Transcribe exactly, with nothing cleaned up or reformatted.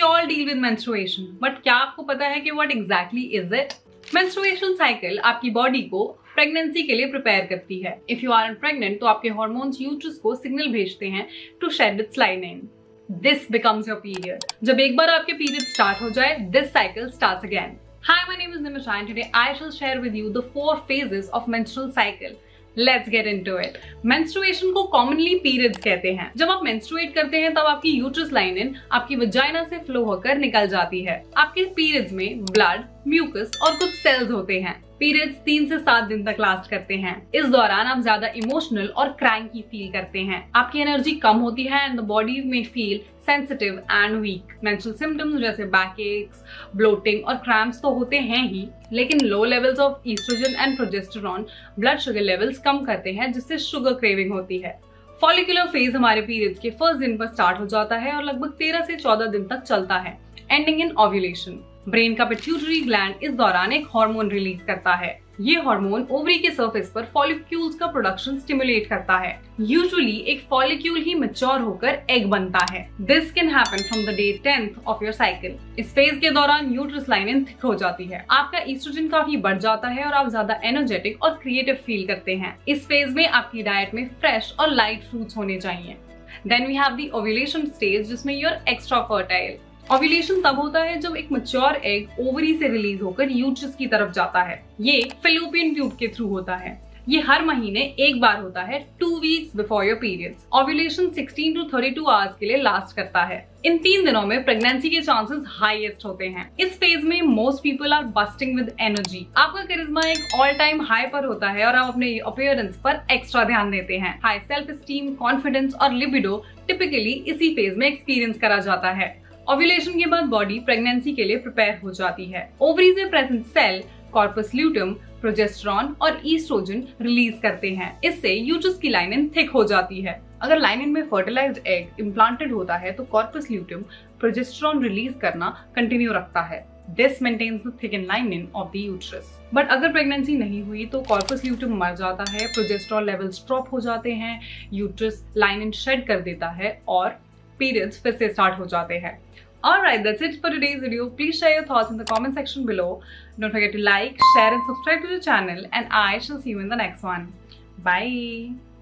all deal with menstruation, but क्या आपको पता है कि what exactly is it? Menstruation cycle आपकी बॉडी को प्रेगनेंसी के लिए प्रिपेयर करती है। If you aren't pregnant, तो आपके हॉर्मोन्स यूट्रस को सिग्नल भेजते हैं to shed its lining. This becomes your period. जब एक बार आपके पीरियड स्टार्ट हो जाए, this cycle starts again. Hi, my name is Nimisha and today I shall share with you the four phases of menstrual cycle. Let's get into it. Menstruation को commonly periods कहते हैं। जब आप menstruate करते हैं तब आपकी यूट्रस लाइनिन आपकी वजाइना से फ्लो होकर निकल जाती है। आपके पीरियड्स में ब्लड, म्यूकस और कुछ सेल्स होते हैं। पीरियड्स तीन से सात दिन तक लास्ट करते हैं। इस दौरान आप ज्यादा इमोशनल और क्रैंकी फील करते हैं। आपकी एनर्जी कम होती है एंड द बॉडी में feel sensitive and weak. Menstrual symptoms जैसे बैक एक्स, ब्लोटिंग और क्रैम्प्स तो होते हैं ही, लेकिन low levels of estrogen and progesterone blood sugar levels कम करते हैं, जिससे शुगर क्रेविंग होती है। फॉलिकुलर फेज हमारे पीरियड्स के फर्स्ट दिन पर स्टार्ट हो जाता है और लगभग तेरह से चौदह दिन तक चलता है, एंडिंग इन ओव्यूलेशन। ब्रेन का पिट्यूटरी ग्लैंड इस दौरान एक हार्मोन रिलीज करता है। ये हार्मोन ओवरी के सरफेस पर फॉलिक्यूल्स का प्रोडक्शन स्टिमुलेट करता है। यूजुअली एक फॉलिक्यूल ही मैच्योर होकर एग बनता है। This can happen from the day tenth of your cycle. इस फेज के दौरान यूट्रस लाइनिन थिक हो जाती है, आपका ईस्ट्रोजन काफी बढ़ जाता है और आप ज्यादा एनर्जेटिक और क्रिएटिव फील करते हैं। इस फेज में आपकी डाइट में फ्रेश और लाइट फ्रूट्स होने चाहिए। Then we have the ovulation stage, जिसमें you are extra fertile. Ovulation तब होता है जब एक मैच्योर एग ओवरी से रिलीज होकर यूट्रस की तरफ जाता है। ये फैलोपियन ट्यूब के थ्रू होता है। ये हर महीने एक बार होता है, two weeks before your periods. Ovulation sixteen to thirty two hours के लिए लास्ट करता है। इन तीन दिनों में प्रेगनेंसी के चांसेस हाईएस्ट होते हैं। इस फेज में most people are bursting with energy. आपका करिश्मा एक ऑल टाइम हाई पर होता है और आप अपने अपीयरेंस पर एक्स्ट्रा ध्यान देते हैं। हाई सेल्फ एस्टीम, कॉन्फिडेंस और लिबिडो टिपिकली इसी फेज में एक्सपीरियंस करा जाता है। ओव्यूलेशन के बाद बॉडी प्रेगनेंसी के लिए प्रिपेयर हो जाती है। ओवरीज में present cell corpus luteum progesterone और ईस्ट्रोजन रिलीज करते हैं। इससे यूट्रस की लाइनिन थिक हो जाती है। अगर लाइनिन में फर्टिलाइज्ड एग इम्प्लांटेड होता है तो कॉर्पस ल्यूटियम प्रोजेस्टेरॉन रिलीज करना कंटिन्यू रखता है। This maintains the thicken lining of the uterus. But अगर प्रेगनेंसी नहीं हुई तो कॉर्पस ल्यूटियम मर जाता है, प्रोजेस्टेरॉन लेवल्स ड्रॉप हो जाते हैं, यूट्रस लाइनिन शेड कर देता है और periods फिर से start हो जाते हैं। Alright, that's it for today's video. Please share your thoughts in the comment section below. Don't forget to like, share and subscribe to the channel and I shall see you in the next one. Bye.